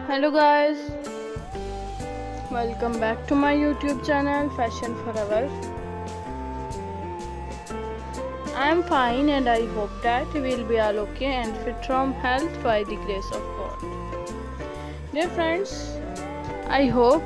Hello guys, welcome back to my YouTube channel Fashion Forever. I am fine and I hope that you will be all okay and fit from health by the grace of God. Dear friends, I hope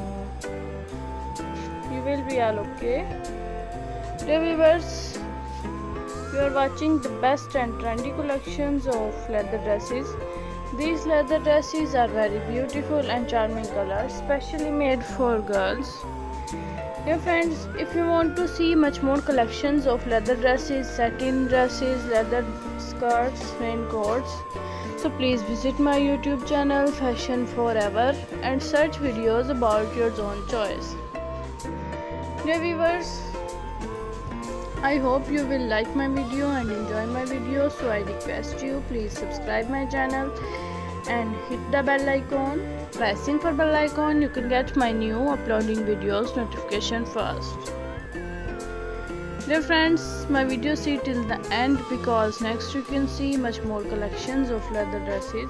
you will be all okay. Dear viewers, you are watching the best and trendy collections of leather dresses. These leather dresses are very beautiful and charming colors, specially made for girls. Dear friends, if you want to see much more collections of leather dresses, satin dresses, leather skirts, raincoats, so please visit my YouTube channel Fashion Forever and search videos about your own choice. Dear viewers, I hope you will like my video and enjoy my video, so I request you please subscribe my channel and hit the bell icon. Pressing for bell icon, you can get my new uploading videos notification first. Dear friends, my video see till the end because next you can see much more collections of leather dresses.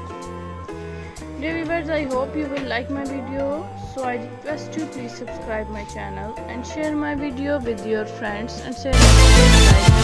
Dear viewers, I hope you will like my video, so I request you please subscribe my channel and share my video with your friends and share